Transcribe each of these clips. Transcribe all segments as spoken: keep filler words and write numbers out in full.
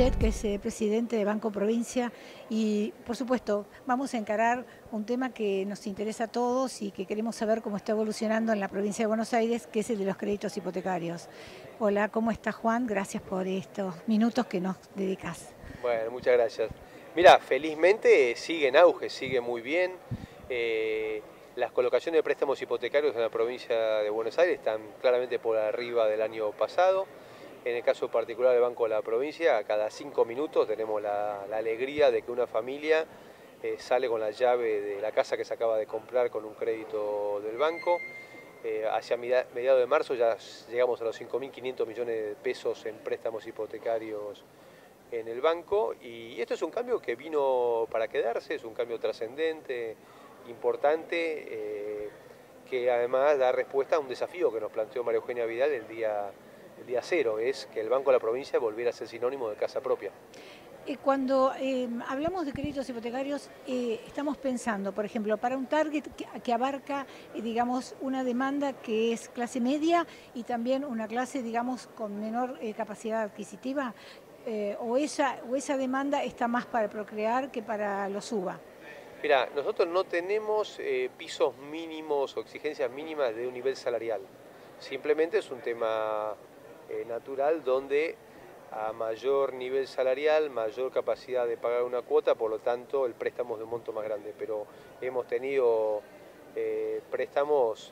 Pichet, que es eh, presidente de Banco Provincia, y por supuesto vamos a encarar un tema que nos interesa a todos y que queremos saber cómo está evolucionando en la provincia de Buenos Aires, que es el de los créditos hipotecarios. Hola, ¿cómo está Juan? Gracias por estos minutos que nos dedicas. Bueno, muchas gracias. Mira, felizmente sigue en auge, sigue muy bien. Eh, las colocaciones de préstamos hipotecarios en la provincia de Buenos Aires están claramente por arriba del año pasado. En el caso particular del Banco de la Provincia, cada cinco minutos tenemos la, la alegría de que una familia eh, sale con la llave de la casa que se acaba de comprar con un crédito del banco. Eh, hacia mediados de marzo ya llegamos a los cinco mil quinientos millones de pesos en préstamos hipotecarios en el banco, y esto es un cambio que vino para quedarse, es un cambio trascendente, importante, eh, que además da respuesta a un desafío que nos planteó María Eugenia Vidal el día, el día cero, es que el Banco de la Provincia volviera a ser sinónimo de casa propia. Eh, Cuando eh, hablamos de créditos hipotecarios, eh, estamos pensando, por ejemplo, para un target que, que abarca, eh, digamos, una demanda que es clase media y también una clase, digamos, con menor eh, capacidad adquisitiva, eh, o, esa, o esa demanda está más para procrear que para los UBA. Mira, nosotros no tenemos eh, pisos mínimos o exigencias mínimas de un nivel salarial. Simplemente es un tema eh, natural donde a mayor nivel salarial, mayor capacidad de pagar una cuota, por lo tanto el préstamo es de un monto más grande. Pero hemos tenido eh, préstamos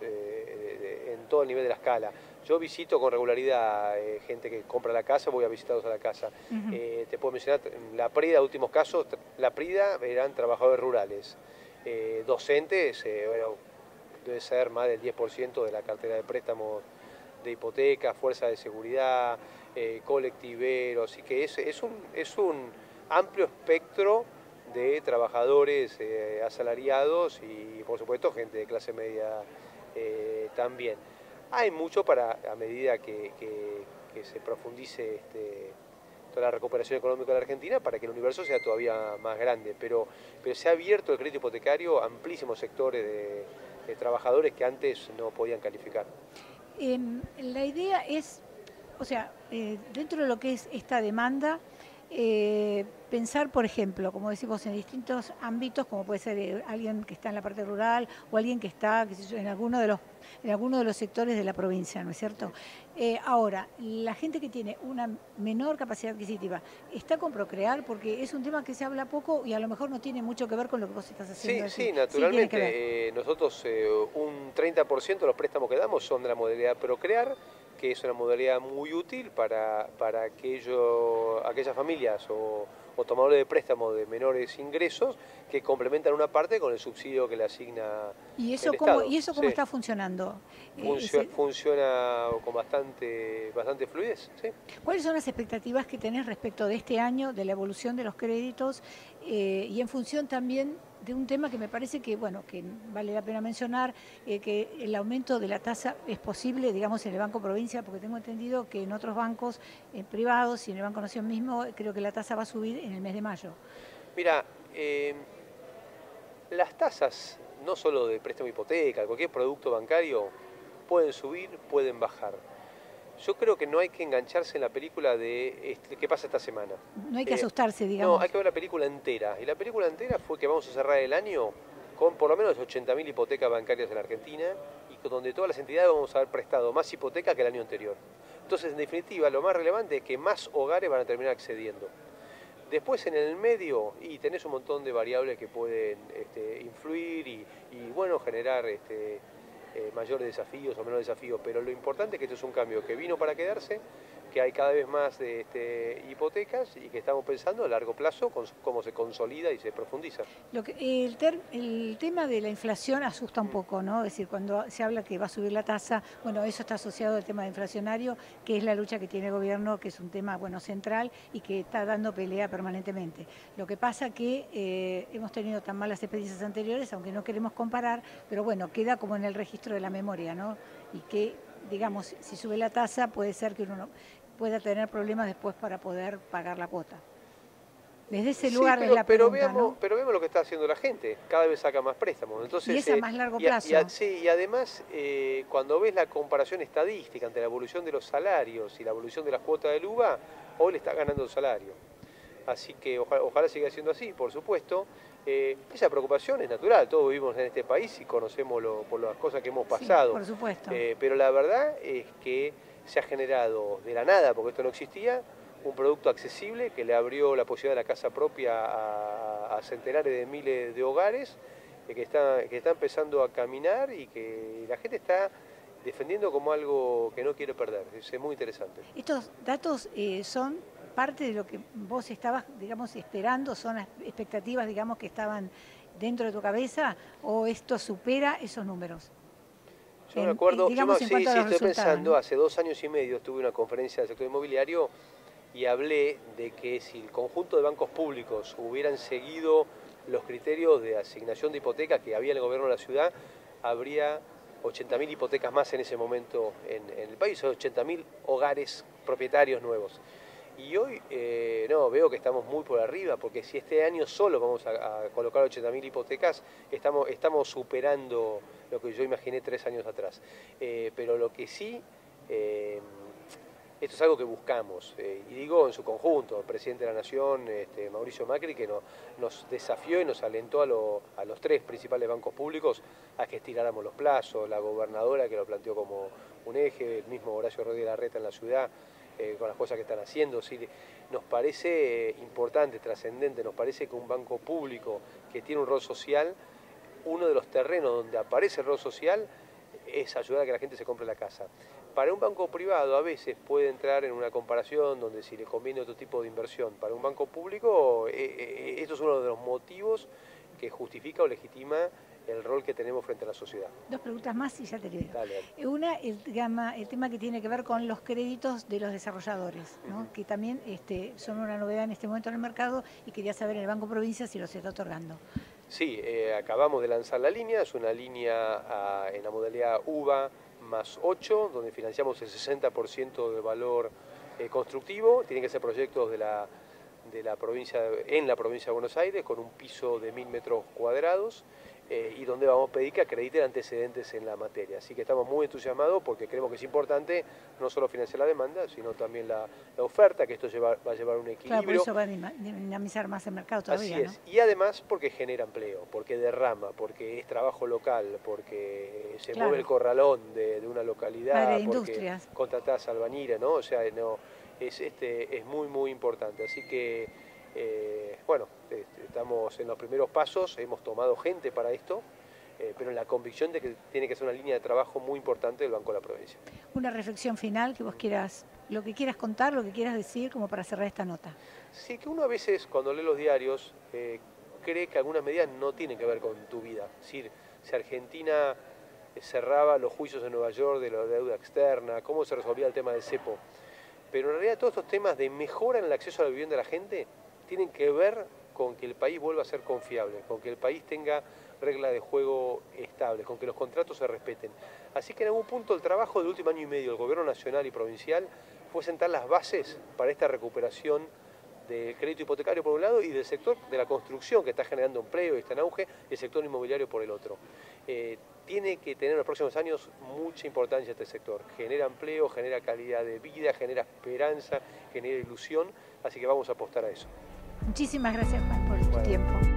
eh, en todo el nivel de la escala. Yo visito con regularidad eh, gente que compra la casa, voy a visitarlos a la casa. Uh-huh. eh, te puedo mencionar la PRIDA, últimos casos, la PRIDA eran trabajadores rurales. Eh, docentes, eh, bueno, debe ser más del diez por ciento de la cartera de préstamos de hipoteca, fuerza de seguridad, eh, colectiveros, y que es, es, un, es un amplio espectro de trabajadores eh, asalariados y por supuesto gente de clase media eh, también. Hay mucho para, a medida que, que, que se profundice este, toda la recuperación económica de la Argentina, para que el universo sea todavía más grande, pero, pero se ha abierto el crédito hipotecario a amplísimos sectores de, de trabajadores que antes no podían calificar. Eh, la idea es, o sea, eh, dentro de lo que es esta demanda, eh, pensar, por ejemplo, como decimos, en distintos ámbitos, como puede ser eh, alguien que está en la parte rural o alguien que está, qué sé yo, en alguno de los en alguno de los sectores de la provincia, ¿no es cierto? Eh, ahora, la gente que tiene una menor capacidad adquisitiva, ¿está con Procrear? Porque es un tema que se habla poco y a lo mejor no tiene mucho que ver con lo que vos estás haciendo. Sí, sí, naturalmente. Sí, eh, nosotros eh, un treinta por ciento de los préstamos que damos son de la modalidad Procrear, que es una modalidad muy útil para, para aquello, aquellas familias o, o tomadores de préstamos de menores ingresos que complementan una parte con el subsidio que le asigna ¿Y eso el cómo, Estado. ¿Y eso cómo sí. está funcionando? Funcio, funciona con bastante, bastante fluidez. ¿Sí? ¿Cuáles son las expectativas que tenés respecto de este año, de la evolución de los créditos eh, y en función también de un tema que me parece que, bueno, que vale la pena mencionar, eh, que el aumento de la tasa es posible, digamos, en el Banco Provincia, porque tengo entendido que en otros bancos eh, privados y en el Banco Nación mismo, creo que la tasa va a subir en el mes de mayo? Mira, eh, las tasas, no solo de préstamo hipoteca, cualquier producto bancario, pueden subir, pueden bajar. Yo creo que no hay que engancharse en la película de este, qué pasa esta semana. No hay que eh, asustarse, digamos. No, hay que ver la película entera. Y la película entera fue que vamos a cerrar el año con por lo menos ochenta mil hipotecas bancarias en la Argentina y donde todas las entidades vamos a haber prestado más hipoteca que el año anterior. Entonces, en definitiva, lo más relevante es que más hogares van a terminar accediendo. Después en el medio, y tenés un montón de variables que pueden este, influir y, y bueno, generar este, eh, mayores desafíos o menores desafíos, pero lo importante es que esto es un cambio que vino para quedarse, que hay cada vez más de este, hipotecas y que estamos pensando a largo plazo con, cómo se consolida y se profundiza. Lo que, el, ter, el tema de la inflación asusta un poco, ¿no? Es decir, cuando se habla que va a subir la tasa, bueno, eso está asociado al tema inflacionario, que es la lucha que tiene el gobierno, que es un tema, bueno, central y que está dando pelea permanentemente. Lo que pasa que eh, hemos tenido tan malas experiencias anteriores, aunque no queremos comparar, pero bueno, queda como en el registro de la memoria, ¿no? Y que, digamos, si sube la tasa puede ser que uno no, pueda tener problemas después para poder pagar la cuota. Desde ese lugar sí, pero, es la pero pregunta, veamos, ¿no? pero vemos lo que está haciendo la gente, cada vez saca más préstamos. Entonces, y es a eh, más largo y a, plazo. Y a, sí, y además, eh, cuando ves la comparación estadística entre la evolución de los salarios y la evolución de las cuotas del U V A, hoy le está ganando el salario. Así que ojalá, ojalá siga siendo así, por supuesto. Eh, esa preocupación es natural, todos vivimos en este país y conocemos lo, por las cosas que hemos pasado. Sí, por supuesto. Eh, pero la verdad es que se ha generado de la nada, porque esto no existía, un producto accesible que le abrió la posibilidad de la casa propia a, a centenares de miles de hogares eh, que, está, que está empezando a caminar y que la gente está defendiendo como algo que no quiere perder. Es muy interesante. Estos datos eh, son parte de lo que vos estabas, digamos, esperando, son las expectativas, digamos, que estaban dentro de tu cabeza, o esto supera esos números. Yo me acuerdo, en, digamos, yo, en sí, cuanto sí, a los estoy resultados, pensando, ¿no? hace dos años y medio tuve una conferencia del sector inmobiliario y hablé de que si el conjunto de bancos públicos hubieran seguido los criterios de asignación de hipotecas que había en el gobierno de la ciudad, habría ochenta mil hipotecas más en ese momento en, en el país, ochenta mil hogares propietarios nuevos. Y hoy eh, no, veo que estamos muy por arriba, porque si este año solo vamos a, a colocar ochenta mil hipotecas, estamos, estamos superando lo que yo imaginé tres años atrás. Eh, pero lo que sí, eh, esto es algo que buscamos, eh, y digo en su conjunto, el presidente de la Nación, este, Mauricio Macri, que no, nos desafió y nos alentó a, lo, a los tres principales bancos públicos a que estiráramos los plazos, la gobernadora que lo planteó como un eje, el mismo Horacio Rodríguez Larreta en la ciudad, Eh, con las cosas que están haciendo. ¿Sí? Nos parece eh, importante, trascendente, nos parece que un banco público que tiene un rol social, uno de los terrenos donde aparece el rol social es ayudar a que la gente se compre la casa. Para un banco privado a veces puede entrar en una comparación donde si le conviene otro tipo de inversión. Para un banco público eh, eh, esto es uno de los motivos que justifica o legitima el rol que tenemos frente a la sociedad. Dos preguntas más y ya te libero. Dale, dale. Una, el, el tema que tiene que ver con los créditos de los desarrolladores, ¿no? Uh-huh. Que también este, son una novedad en este momento en el mercado y quería saber en el Banco Provincia si los está otorgando. Sí, eh, acabamos de lanzar la línea, es una línea a, en la modalidad U V A más ocho, donde financiamos el sesenta por ciento del valor eh, constructivo. Tienen que ser proyectos de la, de la provincia, en la provincia de Buenos Aires, con un piso de mil metros cuadrados. Eh, y donde vamos a pedir que acrediten antecedentes en la materia. Así que estamos muy entusiasmados porque creemos que es importante no solo financiar la demanda, sino también la, la oferta, que esto lleva, va a llevar un equilibrio. Claro, por eso va a dinamizar más el mercado todavía, Así es. ¿no? Y además porque genera empleo, porque derrama, porque es trabajo local, porque se claro. mueve el corralón de, de una localidad, de porque contratás albañiles, ¿no? O sea, no, es, este, es muy, muy importante. Así que Eh, bueno, estamos en los primeros pasos, hemos tomado gente para esto, eh, pero en la convicción de que tiene que ser una línea de trabajo muy importante del Banco de la Provincia. Una reflexión final que vos quieras, lo que quieras contar, lo que quieras decir, como para cerrar esta nota. Sí, que uno a veces cuando lee los diarios eh, cree que algunas medidas no tienen que ver con tu vida. Es decir, si Argentina cerraba los juicios en Nueva York de la deuda externa, cómo se resolvía el tema del cepo. Pero en realidad todos estos temas de mejora en el acceso a la vivienda de la gente tienen que ver con que el país vuelva a ser confiable, con que el país tenga reglas de juego estables, con que los contratos se respeten. Así que en algún punto el trabajo del último año y medio del gobierno nacional y provincial fue sentar las bases para esta recuperación del crédito hipotecario por un lado y del sector de la construcción que está generando empleo y está en auge, y el sector inmobiliario por el otro. Eh, tiene que tener en los próximos años mucha importancia este sector. Genera empleo, genera calidad de vida, genera esperanza, genera ilusión, así que vamos a apostar a eso. Muchísimas gracias, Juan, por tu bueno. tiempo.